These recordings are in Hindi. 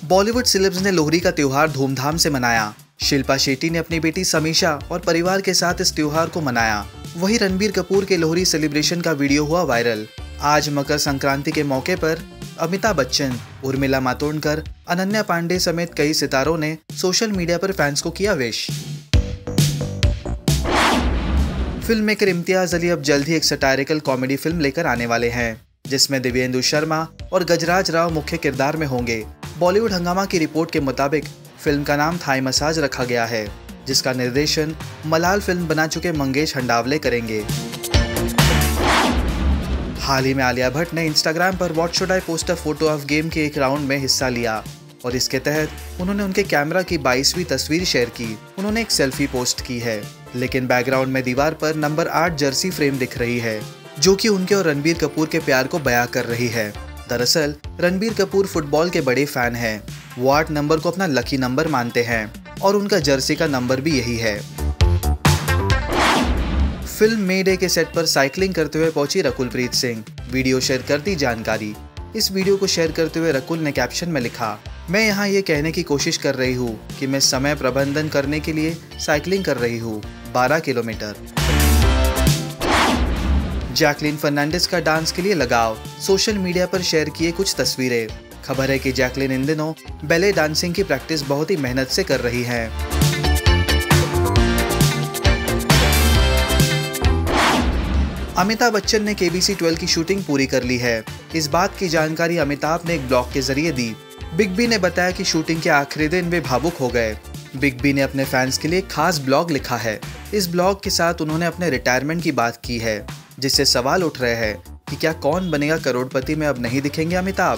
बॉलीवुड सेलेब्स ने लोहड़ी का त्योहार धूमधाम से मनाया। शिल्पा शेट्टी ने अपनी बेटी समीक्षा और परिवार के साथ इस त्योहार को मनाया। वहीं रणबीर कपूर के लोहड़ी सेलिब्रेशन का वीडियो हुआ वायरल। आज मकर संक्रांति के मौके पर अमिताभ बच्चन, उर्मिला मातोंडकर, अनन्या पांडे समेत कई सितारों ने सोशल मीडिया पर फैंस को किया wish. Film maker Imtiaz Ali अब जल्द ही एक सटायरिकल कॉमेडी फिल्म लेकर आने वाले हैं, जिसमें दिव्येंदु शर्मा और गजराज राव मुख्य किरदार में होंगे। बॉलीवुड हंगामा की रिपोर्ट के मुताबिक फिल्म का नाम थाई मसाज रखा गया है, जिसका निर्देशन मलाल फिल्म बना चुके मंगेश हंडावले करेंगे। हाल ही में आलिया भट्ट ने इंस्टाग्राम पर what should I post a photo of game के एक राउंड में हिस्सा लिया और इसके तहत उन्होंने उनके कैमरा की 22वीं तस्वीर शेयर की। उन्होंने एक सेल्फी पोस्ट की है, लेकिन बैकग्राउंड में दीवार पर नंबर 8 जर्सी फ्रेम दिख रही है, जो कि उनके और रणबीर कपूर के प्यार को बयां कर रही है। दरअसल रणबीर कपूर फुटबॉल के बड़े फैन हैं। वो 8 नंबर को अपना लकी नंबर मानते हैं और उनका जर्सी का नंबर भी यही है। फिल्म मे डे के सेट पर साइकिलिंग करते हुए पहुंची रकुलप्रीत सिंह। वीडियो शेयर कर दी जानकारी। इस वीडियो को शेयर करते हुए रकुल ने कैप्शन में लिखा, मैं यहाँ ये कहने की कोशिश कर रही हूँ कि मैं समय प्रबंधन करने के लिए साइकिलिंग कर रही हूँ 12 किलोमीटर। जैकलीन फर्नांडिस का डांस के लिए लगाव। सोशल मीडिया पर शेयर किए कुछ तस्वीरें। खबर है कि जैकलीन इन दिनों बैले डांसिंग की प्रैक्टिस बहुत ही मेहनत से कर रही हैं। अमिताभ बच्चन ने KBC 12 की शूटिंग पूरी कर ली है। इस बात की जानकारी अमिताभ ने एक ब्लॉग के जरिए दी। बिग बी ने बताया कि शूटिंग के आखिरी दिन वे भावुक हो गए। बिग बी ने अपने फैंस के लिए एक खास ब्लॉग लिखा है। इस ब्लॉग के साथ उन्होंने अपने रिटायरमेंट की बात की है, जिससे सवाल उठ रहे हैं कि क्या कौन बनेगा करोड़पति में अब नहीं दिखेंगे अमिताभ।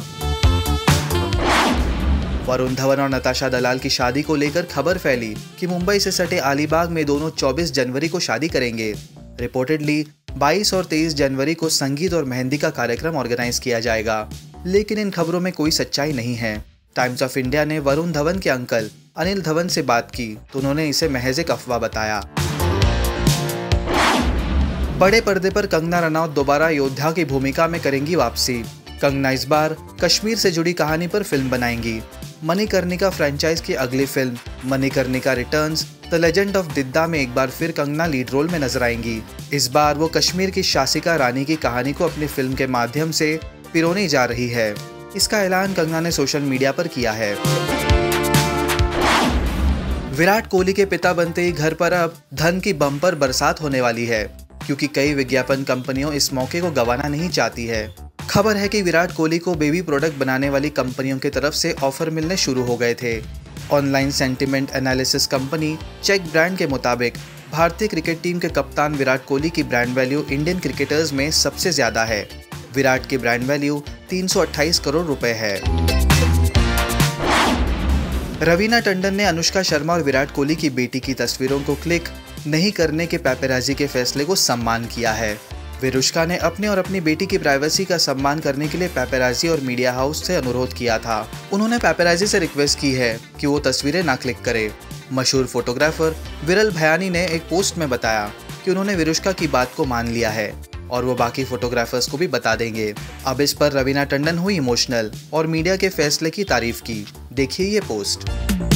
वरुण धवन और नताशा दलाल की शादी को लेकर खबर फैली कि मुंबई से सटे अलीबाग में दोनों 24 जनवरी को शादी करेंगे। रिपोर्टेडली 22 और 23 जनवरी को संगीत और मेहंदी का कार्यक्रम ऑर्गेनाइज किया जाएगा, लेकिन इन खबरों में कोई सच्चाई नहीं है। टाइम्स ऑफ इंडिया ने वरुण धवन के अंकल अनिल धवन से बात की तो उन्होंने इसे महज एक अफवाह बताया। बड़े पर्दे पर कंगना रनौत दोबारा योद्धा की भूमिका में करेंगी वापसी। कंगना इस बार कश्मीर से जुड़ी कहानी पर फिल्म बनाएंगी। मणिकर्णिका फ्रेंचाइज की अगली film Manikarnika returns the legend of Didda में एक बार फिर कंगना लीड रोल में नजर आएंगी। इस बार वो कश्मीर की शासिका रानी की कहानी को अपनी फिल्म के माध्यम से पिरोने जा रही है। इसका ऐलान कंगना ने सोशल मीडिया पर किया है। विराट कोहली के पिता बनते ही घर पर अब धन की बम्पर बरसात होने वाली है, क्योंकि कई विज्ञापन कंपनियों इस मौके को गंवाना नहीं चाहती है। खबर है कि विराट कोहली को बेबी प्रोडक्ट बनाने वाली कंपनियों की तरफ से ऑफर मिलने शुरू हो गए थे। Online sentiment analysis company check brand के मुताबिक भारतीय क्रिकेट टीम के कप्तान विराट कोहली की ब्रांड वैल्यू इंडियन क्रिकेटर्स में सबसे ज्यादा है। विराट की ब्रांड वैल्यू 328 करोड़ रुपए है। रवीना टंडन ने अनुष्का शर्मा और विराट कोहली की बेटी की तस्वीरों को क्लिक नहीं करने के पैपेराजी के फैसले को सम्मान किया है। विरुष्का ने अपने और अपनी बेटी की प्राइवेसी का सम्मान करने के लिए पैपेराजी और मीडिया हाउस से अनुरोध किया था। उन्होंने पैपेराजी से रिक्वेस्ट की है कि वो तस्वीरें ना क्लिक करे। मशहूर फोटोग्राफर विरल भयानी ने एक पोस्ट में बताया कि उन्होंने विरुष्का की बात को मान लिया है और वो बाकी फोटोग्राफर्स को भी बता देंगे। अब इस पर रवीना टंडन हुई इमोशनल और मीडिया के फैसले की तारीफ की। देखिए ये पोस्ट।